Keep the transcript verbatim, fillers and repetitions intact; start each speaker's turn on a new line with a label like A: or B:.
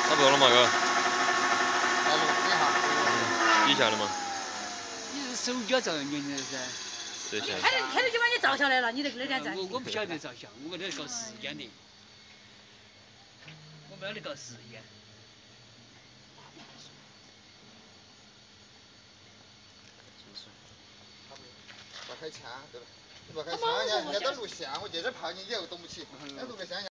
A: 差不多了嘛，哥。
B: 来录一下。
A: 嗯，底下的嘛。
C: 你是手脚照人家的噻。
A: 摄像。
D: 开头开头就把你照下来了，你这个那点赞。
C: 我我不晓得照相，我这搞时间的。我没得搞时间。
B: 不开枪对吧？你不开枪，人家人家在录像，我这点怕你以后动不起，那录个像。